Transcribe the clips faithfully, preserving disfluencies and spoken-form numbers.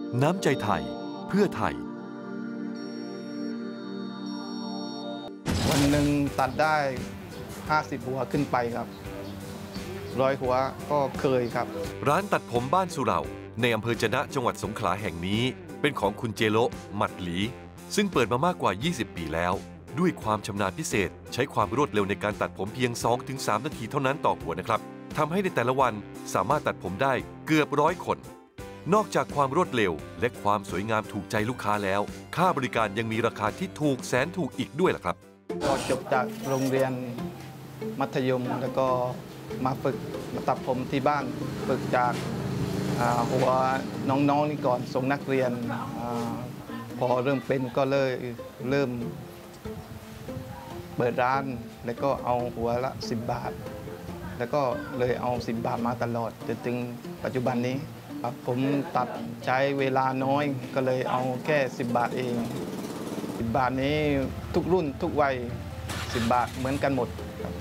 น้ำใจไทยเพื่อไทยวันหนึ่งตัดได้ห้าสิบหัวขึ้นไปครับร้อยหัวก็เคยครับร้านตัดผมบ้านสุเหร่าในอำเภอจะนะจังหวัดสงขลาแห่งนี้เป็นของคุณเจโลหมัดหลีซึ่งเปิดมามากกว่ายี่สิบปีแล้วด้วยความชำนาญพิเศษใช้ความรวดเร็วในการตัดผมเพียง สองถึงสาม นาทีเท่านั้นต่อหัวนะครับทำให้ในแต่ละวันสามารถตัดผมได้เกือบร้อยคนนอกจากความรวดเร็วและความสวยงามถูกใจลูกค้าแล้วค่าบริการยังมีราคาที่ถูกแสนถูกอีกด้วยล่ะครับก็จบจากโรงเรียนมัธยมแล้วก็มาฝึกมาตัดผมที่บ้านฝึกจากหัวน้องๆนี่ก่อนส่งนักเรียนอพอเริ่มเป็นก็เลยเริ่มเปิดร้านแล้วก็เอาหัวละสิบบาทแล้วก็เลยเอาสิบบาทมาตลอดจนถึงปัจจุบันนี้ผมตัดใช้เวลาน้อยก็เลยเอาแค่สิบบาทเองสิบบาทนี้ทุกรุ่นทุกวัยสิบบาทเหมือนกันหมด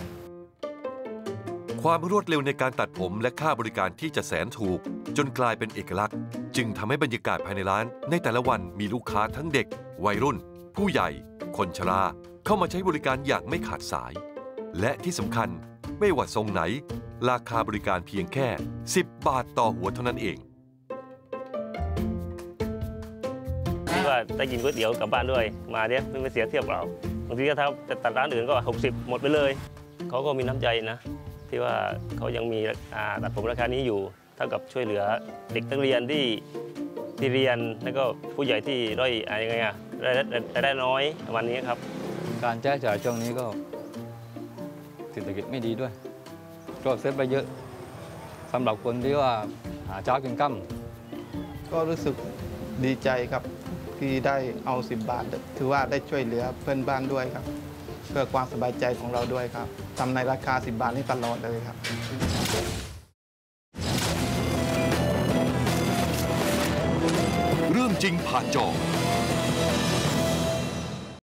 ความรวดเร็วในการตัดผมและค่าบริการที่จะแสนถูกจนกลายเป็นเอกลักษณ์จึงทำให้บรรยากาศภายในร้านในแต่ละวันมีลูกค้าทั้งเด็กวัยรุ่นผู้ใหญ่คนชราเข้ามาใช้บริการอย่างไม่ขาดสายและที่สำคัญไม่ว่าทรงไหนราคาบริการเพียงแค่สิบบาทต่อหัวเท่านั้นเองที่ว่าได้กินก๋วยเตี๋ยวกลับบ้านด้วยมาเนี่ยไม่เสียเทียบเราบางทีก็ถ้าจะตัดร้านอื่นก็หกสิบหมดไปเลยเขาก็มีน้ำใจนะที่ว่าเขายังมีตัดผมราคานี้อยู่เท่ากับช่วยเหลือเด็กนักเรียนที่ที่เรียนแล้วก็ผู้ใหญ่ที่ด้อยอะไรยังไงอะได้ได้น้อยวันนี้ครับการใช้จ่ายช่วงนี้ก็เศรษฐกิจไม่ดีด้วยก็เซฟไปเยอะสำหรับคนที่ว่าหาเช้ากินค่ำก็รู้สึกดีใจครับที่ได้เอาสิบบาทถือว่าได้ช่วยเหลือเพื่อนบ้านด้วยครับเพื่อความสบายใจของเราด้วยครับทำในราคาสิบบาทนี้ตลอดเลยครับเรื่องจริงผ่านจอ